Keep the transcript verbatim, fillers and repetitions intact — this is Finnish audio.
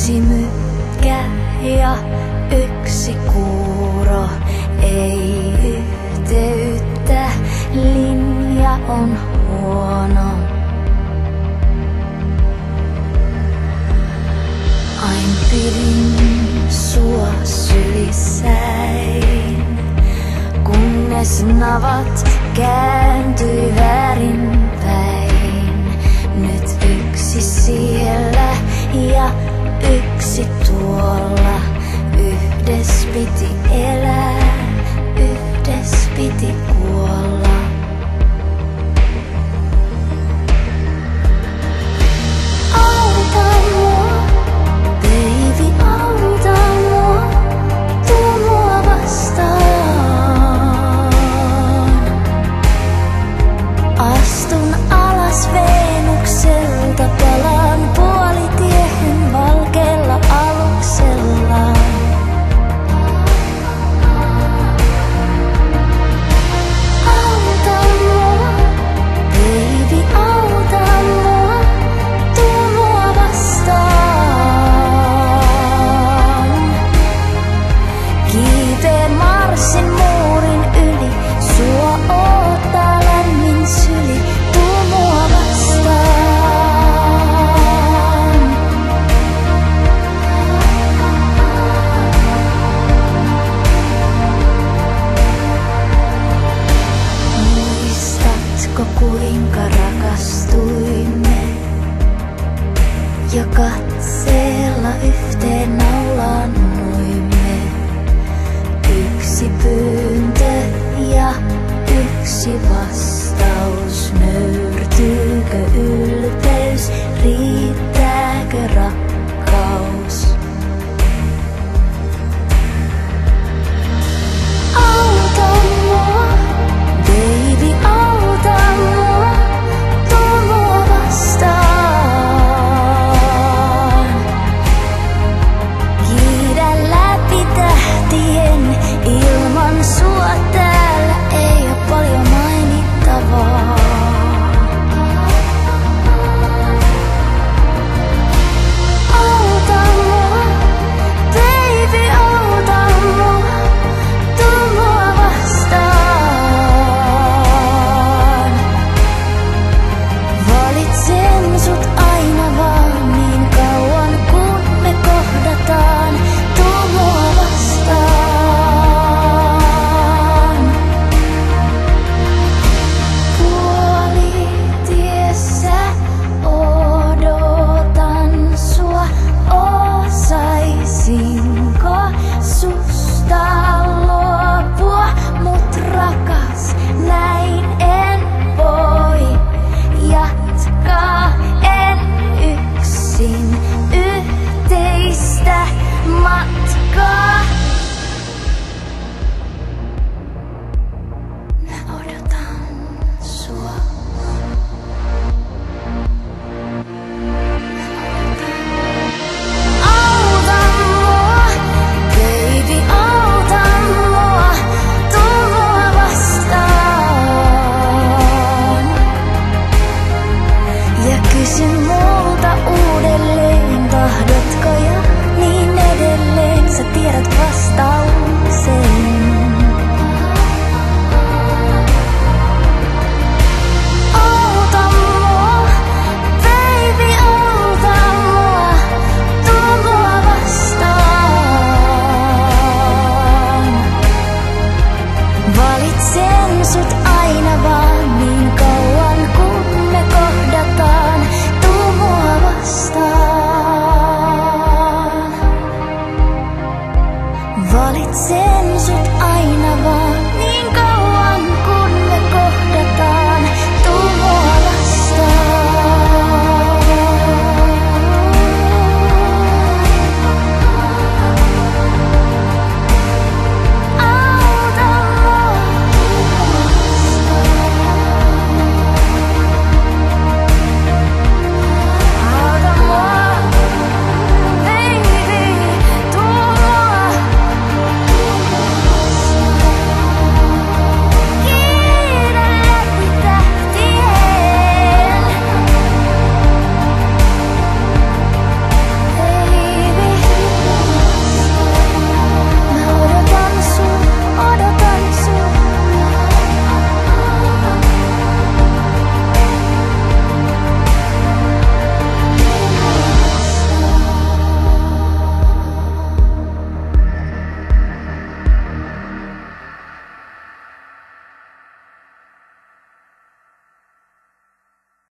Yksi mykkä ja yksi kuuro, ei yhteyttä, linja on huono. Ain pidin sua sylissäin, kunnes navat kääntyi väärinpäin. Nyt yksi siellä ja yksi tuolla, yhdes piti elää, yhdes piti kuolla. Auta mua, baby, auta mua, tuu mua vastaan. Astun alas Venukselta, palaan puolitiehen valkealla aluksella. Auta mua, baby, auta mua, tuu mua vastaan. Kiipee Marsin muurin yli, sua oottaa lämmin syli, tuu mua vastaan. Muistatko kuinka rakastuimme? Jo katseella yhteen naulannuimme. Yksi pyyntö ja yksi vastaus. Nöyrtyykö ylpeys, riittääkö rakkaus?